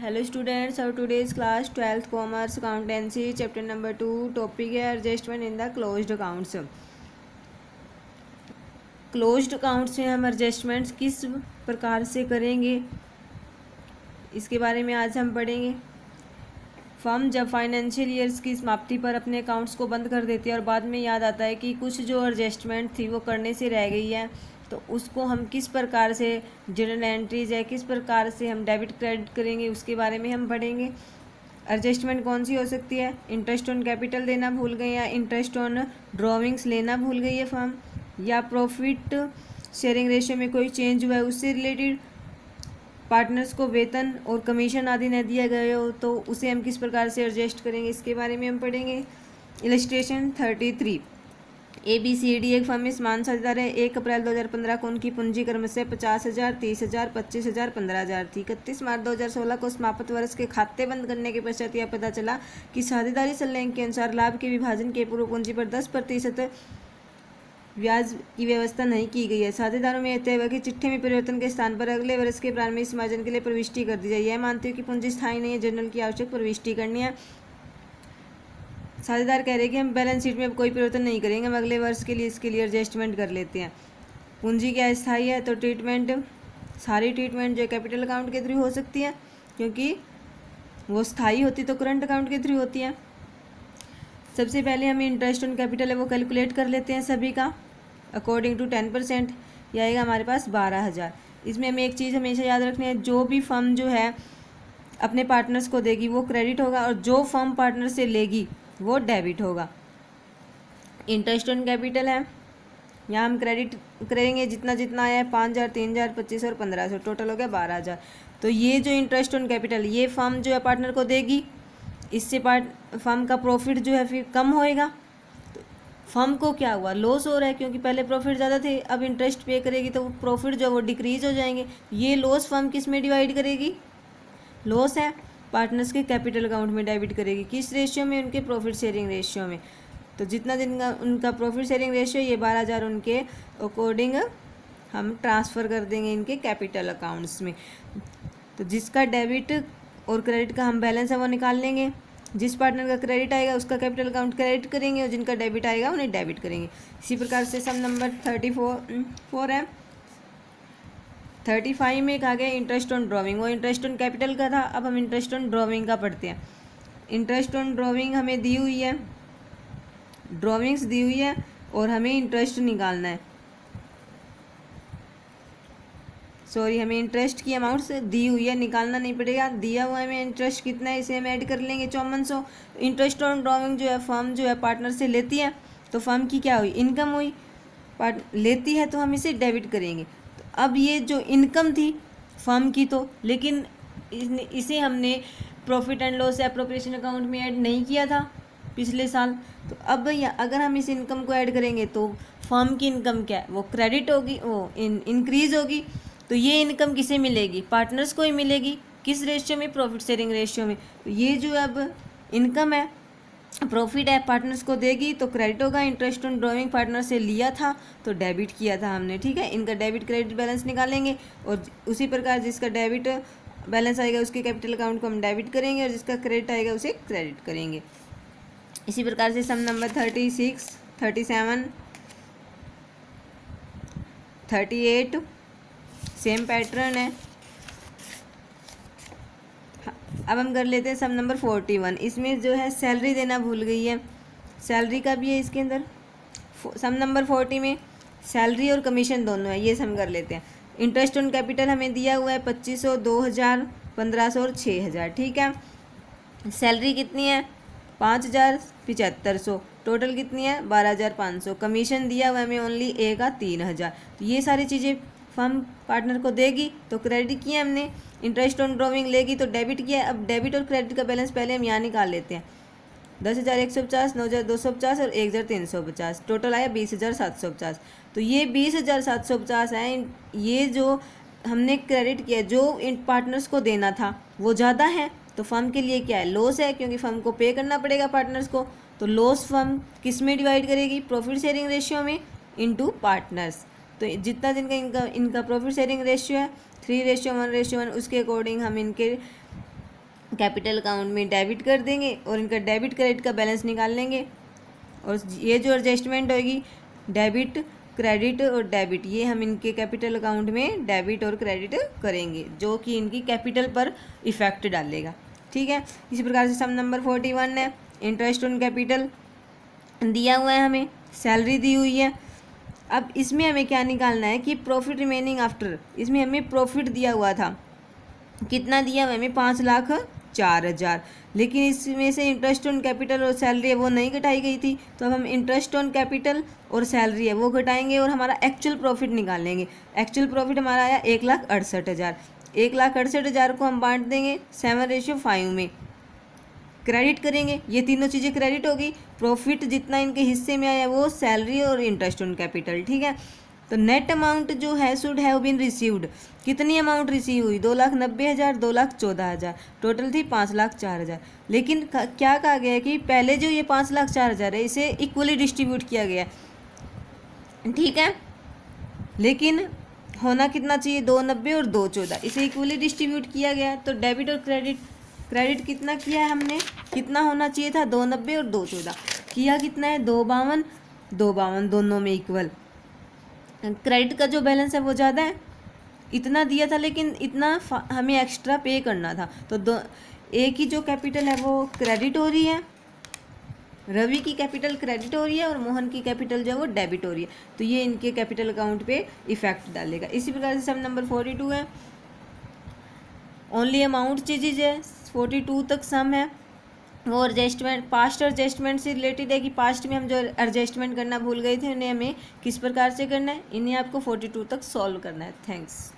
Hello students, और today's class 12th commerce accountancy chapter number 2 topic है adjustment in the closed accounts. Closed accounts में हम adjustments किस प्रकार से करेंगे इसके बारे में आज हम पढ़ेंगे। फर्म जब फाइनेंशियल ईयर्स की समाप्ति पर अपने अकाउंट्स को बंद कर देती है और बाद में याद आता है कि कुछ जो एडजस्टमेंट थी वो करने से रह गई है, तो उसको हम किस प्रकार से जर्नल एंट्रीज है किस प्रकार से हम डेबिट क्रेडिट करेंगे उसके बारे में हम पढ़ेंगे। एडजस्टमेंट कौन सी हो सकती है? इंटरेस्ट ऑन कैपिटल देना भूल गई, या इंटरेस्ट ऑन ड्रॉविंग्स लेना भूल गई है फर्म, या प्रॉफिट शेयरिंग रेशियो में कोई चेंज हुआ है उससे रिलेटेड, पार्टनर्स को वेतन और कमीशन आदि न दिया गया हो तो उसे हम किस प्रकार से एडजस्ट करेंगे इसके बारे में हम पढ़ेंगे। इलस्ट्रेशन 33। ABCD एक फर्म में समान साझेदार है। 1 अप्रैल 2015 को उनकी पूंजी क्रमशः 50,000, 30,000, 25,000, 15,000 थी। 31 मार्च 2016 को समाप्त वर्ष के खाते बंद करने के पश्चात यह पता चला कि साझेदारी संलेख के अनुसार लाभ के विभाजन के पूर्व पूंजी पर 10% ब्याज की व्यवस्था नहीं की गई है। साझेदारों में यह तय हुआ कि चिट्ठी में परिवर्तन के स्थान पर अगले वर्ष के प्रारंभ में समायोजन के लिए प्रविष्टि कर दी जाए। यह मानते हुए कि पूंजी स्थायी नहीं है, जर्नल की आवश्यक प्रविष्टि करनी है। साझेदार कह रहे हैं कि हम बैलेंस शीट में अब कोई परिवर्तन नहीं करेंगे, हम अगले वर्ष के लिए इसके लिए एडजस्टमेंट कर लेते हैं। पूंजी क्या स्थायी है? तो ट्रीटमेंट, सारी ट्रीटमेंट जो कैपिटल अकाउंट के थ्रू हो सकती है, क्योंकि वो स्थायी होती तो करंट अकाउंट के थ्रू होती है। सबसे पहले हम इंटरेस्ट ऑन कैपिटल है वो कैलकुलेट कर लेते हैं सभी का अकॉर्डिंग टू 10%। यह आएगा हमारे पास 12,000। इसमें हमें एक चीज़ हमेशा याद रखनी है, जो भी फर्म जो है अपने पार्टनर्स को देगी वो क्रेडिट होगा, और जो फर्म पार्टनर से लेगी वो डेबिट होगा। इंटरेस्ट ऑन कैपिटल है, यहाँ हम क्रेडिट करेंगे जितना जितना आया है, 5,000, 3,000, 25 और 1,500, टोटल हो गया 12,000। तो ये जो इंटरेस्ट ऑन कैपिटल ये फर्म जो है पार्टनर को देगी, इससे फर्म का प्रॉफिट जो है फिर कम होएगा। तो फर्म को क्या हुआ? लॉस हो रहा है, क्योंकि पहले प्रॉफिट ज़्यादा थे, अब इंटरेस्ट पे करेगी तो प्रॉफिट जो वो डिक्रीज हो जाएंगे। ये लॉस फर्म किस में डिवाइड करेगी? लॉस है पार्टनर्स के कैपिटल अकाउंट में डेबिट करेगी। किस रेशियो में? उनके प्रॉफिट शेयरिंग रेशियो में। तो जितना दिन का उनका प्रॉफिट शेयरिंग रेशियो, ये 12,000 उनके अकॉर्डिंग हम ट्रांसफ़र कर देंगे इनके कैपिटल अकाउंट्स में। तो जिसका डेबिट और क्रेडिट का हम बैलेंस है वो निकाल लेंगे। जिस पार्टनर का क्रेडिट आएगा उसका कैपिटल अकाउंट क्रेडिट करेंगे, और जिनका डेबिट आएगा उन्हें डेबिट करेंगे। इसी प्रकार से सम नंबर 34 है। 35 में कहा गया इंटरेस्ट ऑन ड्रॉविंग, वो इंटरेस्ट ऑन कैपिटल का था, अब हम इंटरेस्ट ऑन ड्रॉविंग का पढ़ते हैं। इंटरेस्ट ऑन ड्रॉविंग हमें दी हुई है, ड्रॉविंग्स दी हुई है और हमें इंटरेस्ट निकालना है। सॉरी, हमें इंटरेस्ट की अमाउंट से दी हुई है, निकालना नहीं पड़ेगा। दिया हुआ है हमें इंटरेस्ट कितना है, इसे हम ऐड कर लेंगे 5400। इंटरेस्ट ऑन ड्रॉविंग जो है फर्म जो है पार्टनर से लेती है, तो फर्म की क्या हुई? इनकम हुई। लेती है तो हम इसे डेबिट करेंगे। तो अब ये जो इनकम थी फर्म की, तो लेकिन इसे हमने profit and loss appropriation account में ऐड नहीं किया था पिछले साल। तो अब अगर हम इस इनकम को ऐड करेंगे तो फर्म की इनकम क्या है? वो क्रेडिट होगी, वो इंक्रीज होगी। तो ये इनकम किसे मिलेगी? पार्टनर्स को ही मिलेगी। किस रेशियो में? प्रॉफिट शेयरिंग रेशियो में। तो ये जो अब इनकम है, प्रॉफिट है, पार्टनर्स को देगी तो क्रेडिट होगा। इंटरेस्ट ऑन ड्रॉविंग पार्टनर से लिया था तो डेबिट किया था हमने, ठीक है। इनका डेबिट क्रेडिट बैलेंस निकालेंगे, और उसी प्रकार जिसका डेबिट बैलेंस आएगा उसके कैपिटल अकाउंट को हम डेबिट करेंगे, और जिसका क्रेडिट आएगा उसे क्रेडिट करेंगे। इसी प्रकार से सम नंबर 36, 37, 38 सेम पैटर्न है। अब हम कर लेते हैं सम नंबर 41। इसमें जो है सैलरी देना भूल गई है, सैलरी का भी है इसके अंदर। सम नंबर 40 में सैलरी और कमीशन दोनों है, ये सम कर लेते हैं। इंटरेस्ट ऑन कैपिटल हमें दिया हुआ है 2500, 2000, 1500 और 6000, ठीक है। सैलरी कितनी है? 5,000, 7500, टोटल कितनी है? 12,500। कमीशन दिया हुआ है हमें ओनली ए का 3,000। तो ये सारी चीज़ें फर्म पार्टनर को देगी तो क्रेडिट किया हमने। इंटरेस्ट ऑन ड्रॉविंग लेगी तो डेबिट किया। अब डेबिट और क्रेडिट का बैलेंस पहले हम यहाँ निकाल लेते हैं। 10,150, 9,250 और 1,350, टोटल आया 20,750। तो ये 20,750 है। ये जो हमने क्रेडिट किया, जो इन पार्टनर्स को देना था वो ज़्यादा है, तो फर्म के लिए क्या है? लॉस है, क्योंकि फर्म को पे करना पड़ेगा पार्टनर्स को। तो लॉस फर्म किस में डिवाइड करेगी? प्रॉफिट शेयरिंग रेशियो में इनटू पार्टनर्स। तो जितना दिन का इनका प्रॉफिट शेयरिंग रेशियो है 3:1:1, उसके अकॉर्डिंग हम इनके कैपिटल अकाउंट में डेबिट कर देंगे और इनका डेबिट क्रेडिट का बैलेंस निकाल लेंगे। और ये जो एडजस्टमेंट होगी डेबिट क्रेडिट और डेबिट, ये हम इनके कैपिटल अकाउंट में डेबिट और क्रेडिट करेंगे, जो कि इनकी कैपिटल पर इफेक्ट डालेगा। ठीक है, इसी प्रकार से सम नंबर 41 है, इंटरेस्ट ऑन कैपिटल दिया हुआ है, हमें सैलरी दी हुई है। अब इसमें हमें क्या निकालना है कि प्रॉफिट रिमेनिंग आफ्टर, इसमें हमें प्रॉफिट दिया हुआ था, कितना दिया हुआ हमें 5,04,000, लेकिन इसमें से इंटरेस्ट ऑन कैपिटल और सैलरी है वो नहीं घटाई गई थी, तो अब हम इंटरेस्ट ऑन कैपिटल और सैलरी है वो घटाएंगे और हमारा एक्चुअल प्रॉफिट निकालेंगे। एक्चुअल प्रॉफिट हमारा आया 1,68,000। 1,68,000 को हम बांट देंगे 7:5 में, क्रेडिट करेंगे, ये तीनों चीज़ें क्रेडिट होगी। प्रॉफिट जितना इनके हिस्से में आया वो सैलरी और इंटरेस्ट ऑन कैपिटल। ठीक है, तो नेट अमाउंट जो है शुड हैव बीन रिसीव्ड, कितनी अमाउंट रिसीव हुई 2,90,000, 2,14,000, टोटल थी 5,04,000। लेकिन क्या कहा गया है कि पहले जो ये 5,04,000 है इसे इक्वली डिस्ट्रीब्यूट किया गया है। ठीक है, लेकिन होना कितना चाहिए 2,90 और 2,14, इसे इक्वली डिस्ट्रीब्यूट किया गया। तो डेबिट और क्रेडिट कितना किया है हमने, कितना होना चाहिए था 2,90 और 2,14, किया कितना है 2,52, 2,52 दोनों में इक्वल। क्रेडिट का जो बैलेंस है वो ज़्यादा है, इतना दिया था लेकिन इतना हमें एक्स्ट्रा पे करना था, तो एक ही जो कैपिटल है वो क्रेडिट हो रही है, रवि की कैपिटल क्रेडिट हो रही है और मोहन की कैपिटल जो है वो डेबिट हो रही है, तो ये इनके कैपिटल अकाउंट पे इफेक्ट डालेगा। इसी प्रकार से सम नंबर 42 है, ओनली अमाउंट चीज़ है, 42 तक सम है, वो एडजस्टमेंट पास्ट एडजस्टमेंट से रिलेटेड है कि पास्ट में हम जो एडजस्टमेंट करना भूल गए थे उन्हें हमें किस प्रकार से करना है, इन्हें आपको 42 तक सॉल्व करना है। थैंक्स।